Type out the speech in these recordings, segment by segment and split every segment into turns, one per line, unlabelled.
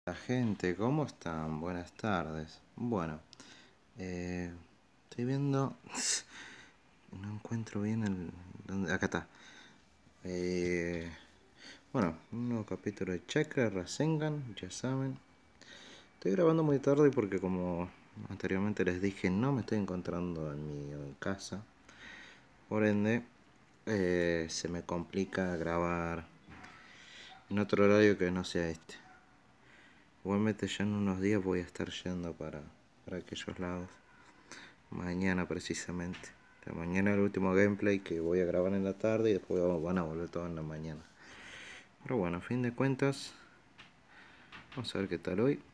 La gente, ¿cómo están? Buenas tardes. Bueno, estoy viendo. No encuentro bien acá está. Eh, bueno, un nuevo capítulo de Chakra Rasengan, ya saben. Estoy grabando muy tarde porque, como anteriormente les dije, no me estoy encontrando en mi casa. Por ende, se me complica grabar en otro horario que no sea este. Igualmente ya en unos días voy a estar yendo para aquellos lados. Mañana precisamente. O sea, mañana el último gameplay que voy a grabar en la tarde y después van a volver todo en la mañana. Pero bueno, a fin de cuentas, vamos a ver qué tal hoy.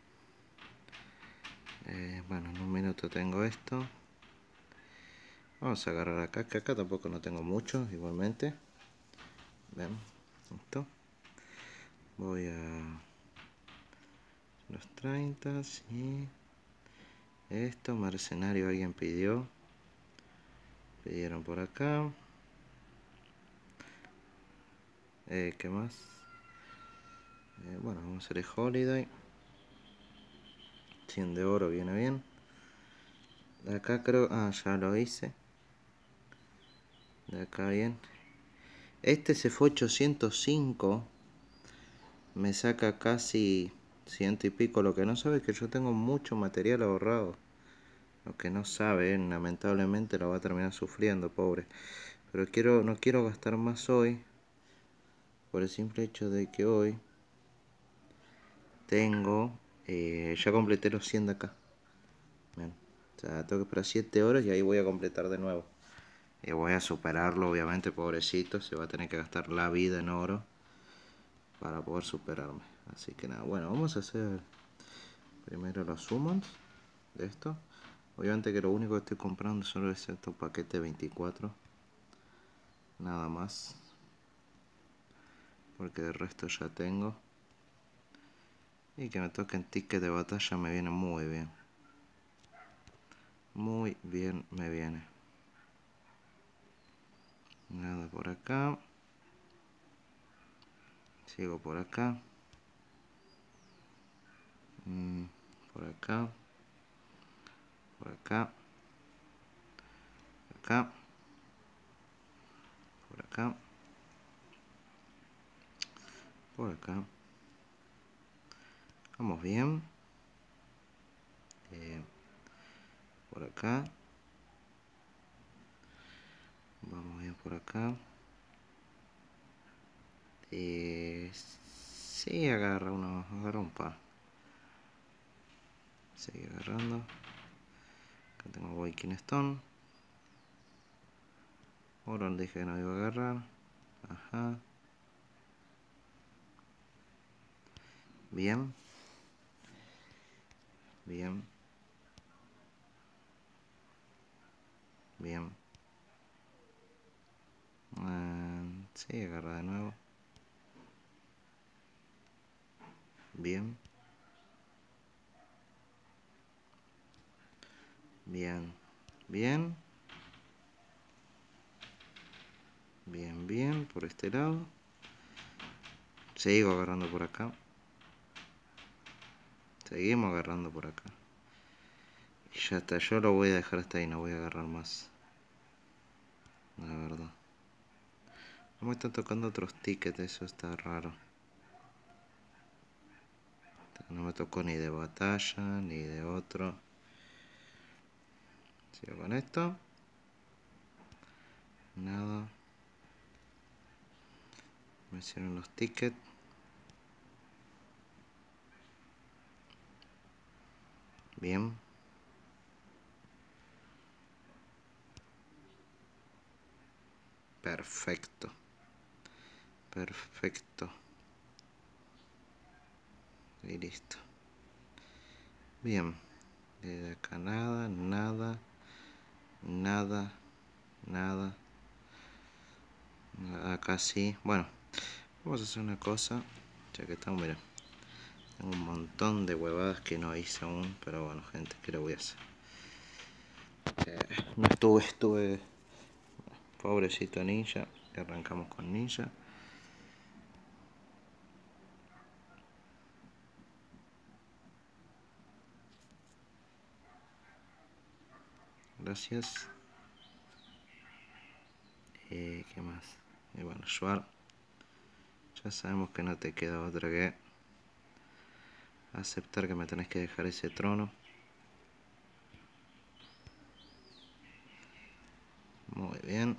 Bueno, en un minuto tengo esto. Vamos a agarrar acá, que acá tampoco no tengo mucho, igualmente. Ven, esto. Voy a los 30, sí. Esto, mercenario, alguien pidió. Pidieron por acá. ¿Qué más? Bueno, vamos a hacer el holiday. 100 de oro viene bien. De acá creo... Ah, ya lo hice. De acá bien. Este se fue 805. Me saca casi 100 y pico. Lo que no sabe es que yo tengo mucho material ahorrado. Lo que no sabe, lamentablemente lo va a terminar sufriendo, pobre. Pero no quiero gastar más hoy. Por el simple hecho de que hoy tengo... ya completé los 100 de acá. Bien. O sea, tengo que esperar 7 horas y ahí voy a completar de nuevo. Y voy a superarlo, obviamente, pobrecito. Se va a tener que gastar la vida en oro para poder superarme. Así que nada, bueno, vamos a hacer primero los summons de esto. Obviamente que lo único que estoy comprando solo es estos paquetes 24. Nada más. Porque el resto ya tengo. Y que me toquen tickets de batalla me viene muy bien. Muy bien me viene. Nada por acá. Sigo por acá. Por acá. Por acá. Por acá. Por acá. Por acá. Vamos bien. Por acá. Vamos bien por acá. Sí, agarra un par. Sigue agarrando. Acá tengo Waking Stone. Oro dije que no iba a agarrar. Ajá. Bien. Bien. Bien. Sí, agarra de nuevo. Bien. Bien. Bien. Bien, bien. Por este lado. Sigo agarrando por acá. Seguimos agarrando por acá. Y ya está. Yo lo voy a dejar hasta ahí. No voy a agarrar más. La verdad. No me están tocando otros tickets. Eso está raro. No me tocó ni de batalla, ni de otro. Sigo con esto. Nada. Me hicieron los tickets. Bien. Perfecto. Perfecto. Y listo. Bien. De acá nada, nada. Nada. Nada. Acá sí. Bueno. Vamos a hacer una cosa. Ya que estamos, mira. Tengo un montón de huevadas que no hice aún. Pero bueno, gente, ¿qué le voy a hacer? No estuve. Pobrecito ninja. Arrancamos con ninja. gracias. ¿Qué más? Y bueno, Schwarz. Ya sabemos que no te queda otra que aceptar que me tenés que dejar ese trono. Muy bien.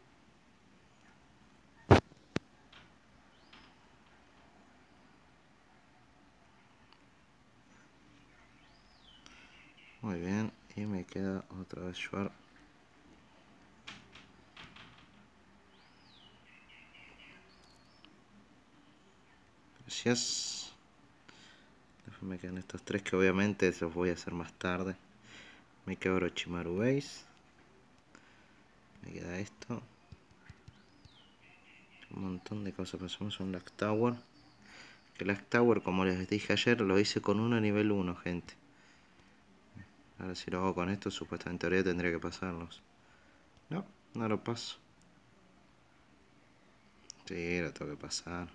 Muy bien. Y me queda otra vez Schwarz. Gracias. Después me quedan estos tres que obviamente los voy a hacer más tarde. Me queda Orochimaru Base. Me queda esto. Un montón de cosas. Pasamos un Black Tower. Que Black Tower, como les dije ayer, lo hice con uno nivel 1, gente. Ahora si lo hago con esto, supuestamente en teoría tendría que pasarlos. No, no lo paso. Sí, lo tengo que pasar.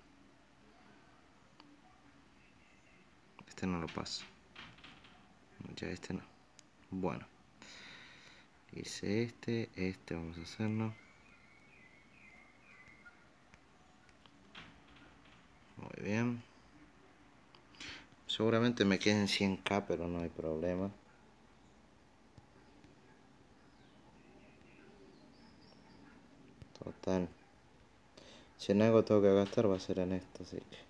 Este no lo paso. Ya este no. Bueno. Hice este vamos a hacerlo. Muy bien. Seguramente me queden 100k, pero no hay problema. Total. Si en algo tengo que gastar va a ser en esto, así que...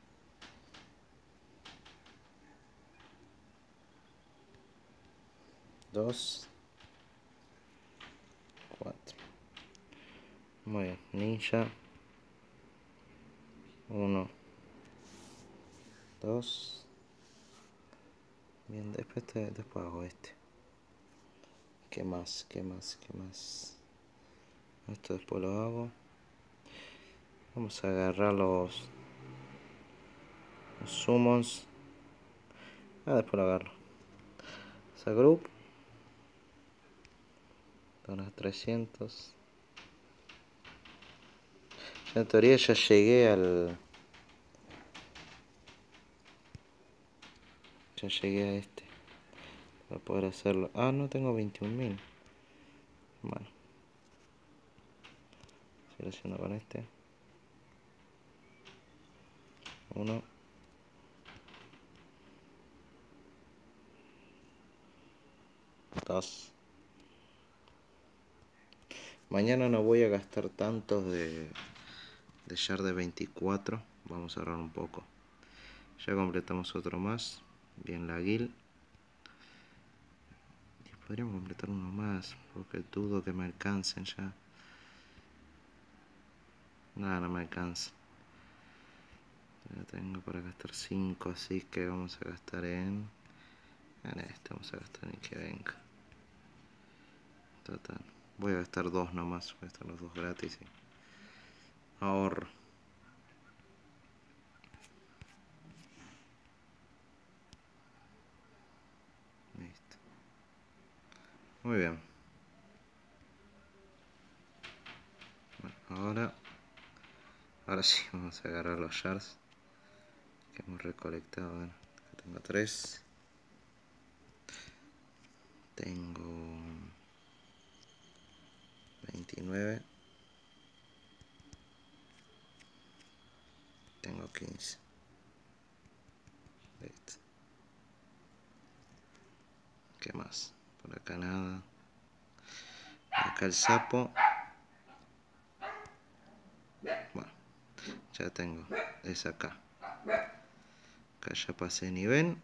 2, 4. Muy bien. Ninja. 1, 2. Bien, después hago este. ¿Qué más? ¿Qué más? ¿Qué más? Esto después lo hago. Vamos a agarrar los summons. Después lo agarro. Esa group. Unos 300. En teoría ya llegué al... Ya llegué a este. Para poder hacerlo. Ah, no tengo 21.000. Bueno. Sigo haciendo con este. 1. 2. Mañana no voy a gastar tantos de shard de 24. Vamos a ahorrar un poco. Ya completamos otro más. Bien la guild. Y podríamos completar uno más. Porque dudo que me alcancen ya. Nada, no me alcanza. Ya tengo para gastar 5. Así que vamos a gastar en este. Vamos a gastar en que venga. Total. Voy a gastar 2 nomás. Voy a gastar los 2 gratis y ahorro. Listo. Muy bien. Bueno, ahora sí vamos a agarrar los shards que hemos recolectado. Bueno, acá tengo 3. Tengo 29. Tengo 15. Listo. ¿Qué más? Por acá nada. Acá el sapo. Bueno, ya tengo. Es acá. Acá ya pasé nivel.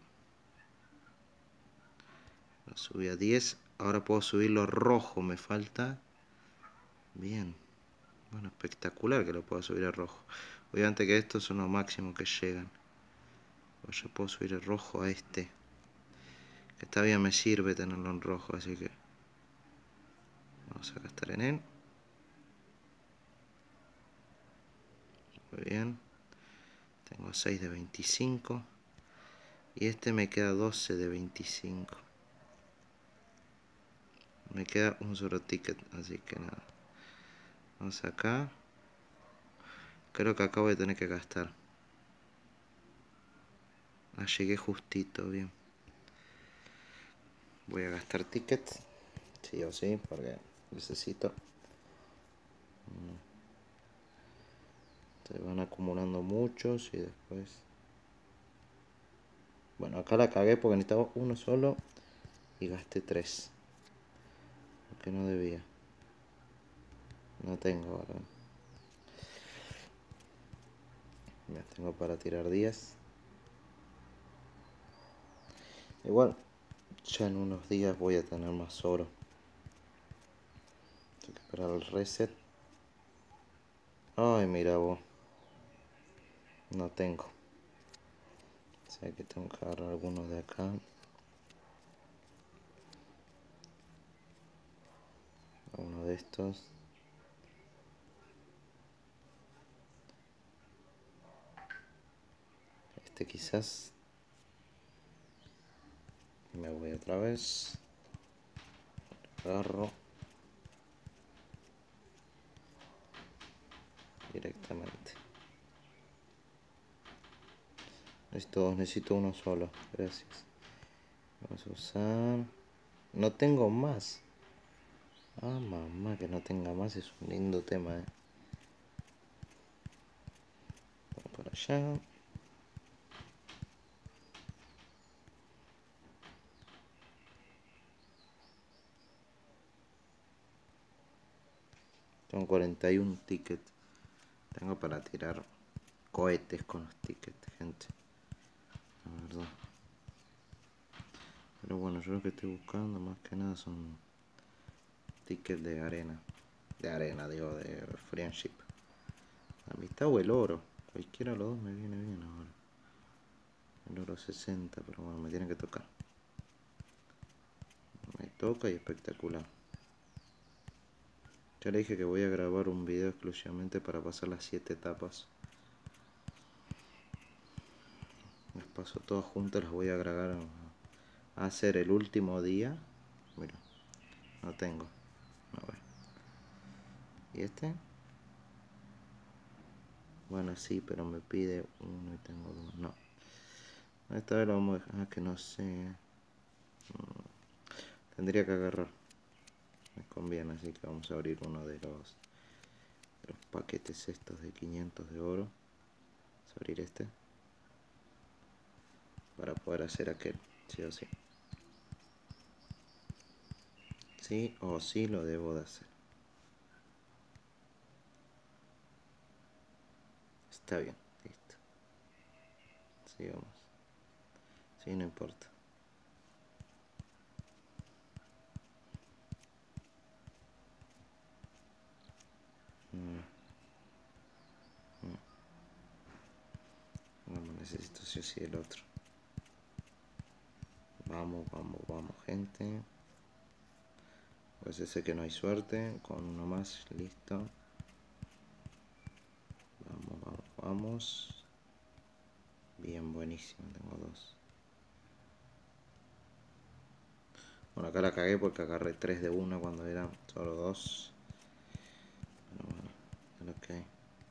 Lo subí a 10. Ahora puedo subirlo rojo. Me falta. Bien. Bueno, espectacular que lo pueda subir a rojo. Obviamente que estos son los máximos que llegan. Pues yo puedo subir el rojo a este. Que está bien, me sirve tenerlo en rojo, así que vamos a gastar en él. Muy bien. Tengo 6 de 25. Y este me queda 12 de 25. Me queda un solo ticket, así que nada. Vamos acá. Creo que acá voy a tener que gastar. Llegué justito, bien. Voy a gastar tickets. Sí o sí, porque necesito. Se van acumulando muchos y después... Bueno, acá la cagué porque necesitaba uno solo y gasté 3. Porque no debía. No tengo ahora. Me tengo para tirar 10. Igual, ya en unos días voy a tener más oro. Tengo que esperar el reset. Ay, mira vos. No tengo. O sea que tengo que agarrar algunos de acá. Uno de estos. Este quizás. Me voy otra vez. Agarro. Directamente. Necesito uno solo. Gracias. Vamos a usar. No tengo más. Ah, mamá, que no tenga más es un lindo tema, Vamos por allá. Tengo 41 tickets. Tengo para tirar cohetes con los tickets, gente. La verdad. Pero bueno, yo lo que estoy buscando más que nada son tickets de arena. De arena, digo, de friendship. Amistad o el oro. Cualquiera de los dos me viene bien ahora. El oro 60, pero bueno, me tiene que tocar. Me toca y espectacular. Ya le dije que voy a grabar un video exclusivamente para pasar las 7 etapas. Las paso todas juntas, las voy a agregar a hacer el último día. Mira, no tengo. A ver. ¿Y este? Bueno, sí, pero me pide uno y tengo dos. No. Esta vez lo vamos a dejar. Ah, que no sé. Tendría que agarrar. Me conviene, así que vamos a abrir uno de los paquetes estos de 500 de oro. Vamos a abrir este. Para poder hacer aquel. Sí o sí. Sí o sí lo debo de hacer. Está bien, listo. Sigamos. Sí, no importa. Bueno, necesito sí o sí el otro. Vamos, vamos, vamos, gente. Pues sé que no hay suerte. Con uno más, listo. Vamos, vamos, vamos. Bien, buenísimo, tengo dos. Bueno, acá la cagué porque agarré 3 de una cuando eran solo 2. Pero bueno, ok.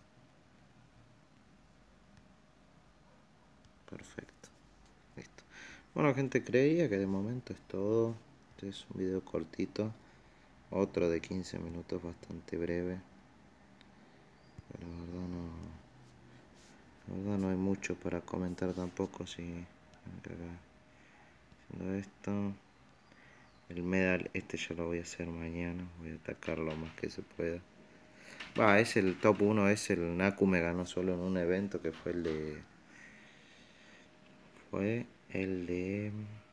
Perfecto. Listo. Bueno, gente, creía que de momento es todo. Este es un video cortito. Otro de 15 minutos, bastante breve. Pero la verdad no hay mucho para comentar tampoco. Si haciendo esto. El medal, este ya lo voy a hacer mañana. Voy a atacar lo más que se pueda. Va, es el top 1, es el Naku, me ganó solo en un evento que fue el de... Fue el de...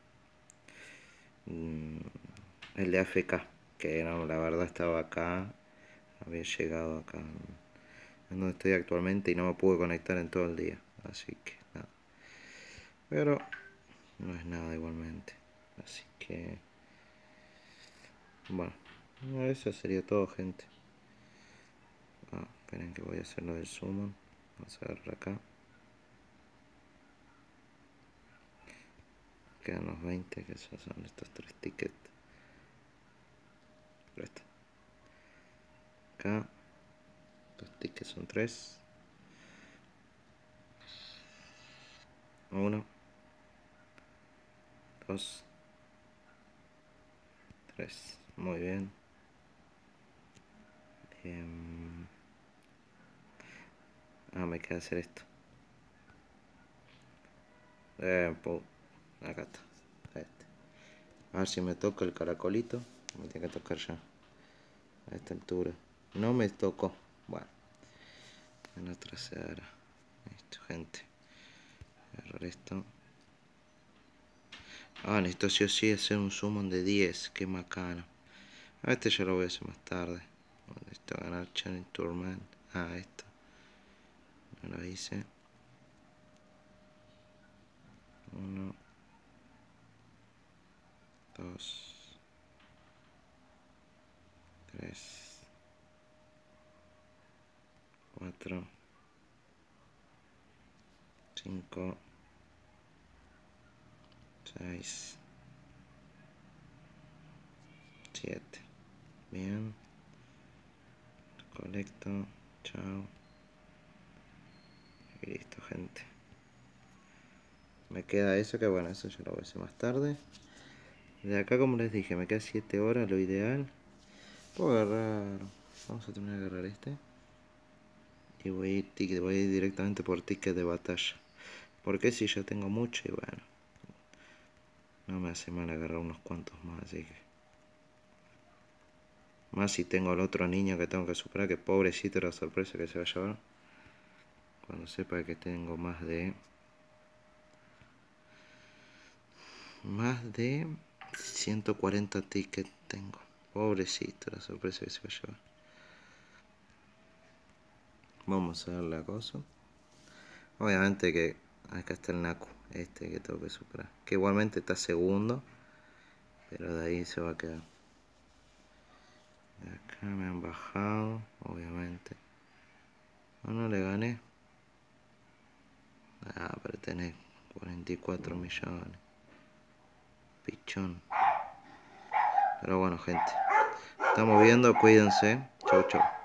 el de AFK, que no, la verdad estaba acá, había llegado acá en donde estoy actualmente y no me pude conectar en todo el día, así que nada. Pero no es nada igualmente, así que... Bueno, eso sería todo, gente. Esperen que voy a hacer lo del summon. Vamos a ver acá. Quedan los 20, que esos son estos 3 tickets. Esto. Acá. Estos tickets son 3. 1, 2, 3. Muy bien. Me queda hacer esto. Acá está. Este. A ver si me toca el caracolito. Me tiene que tocar ya. A esta altura. No me tocó. Bueno. En la trasera. Listo, gente. Agarrar esto. Necesito sí o sí hacer un summon de 10. Qué macana. Este ya lo voy a hacer más tarde. Necesito ganar Challenge Tournament. Esto. No lo hice. 1, 2, 3, 4, 5, 6, 7. Bien. Colecto. Chao. Y listo, gente. Me queda eso, que bueno, eso ya lo voy a hacer más tarde. De acá, como les dije, me queda 7 horas, lo ideal. Puedo agarrar... Vamos a terminar de agarrar este. Y voy a ir directamente por ticket de batalla. Porque si ya tengo mucho y bueno. No me hace mal agarrar unos cuantos más, así que... Más si tengo al otro niño que tengo que superar, que pobrecito la sorpresa que se va a llevar. Cuando sepa que tengo más de 140 tickets tengo. Pobrecito la sorpresa que se va a llevar. Vamos a darle a cosa. Obviamente que acá está el Naku, este que tengo que superar. Que igualmente está segundo. Pero de ahí se va a quedar. De acá me han bajado, obviamente. No le gané. Pero tenés 44 millones. Pichón. Pero bueno, gente. Estamos viendo, cuídense. Chau, chau.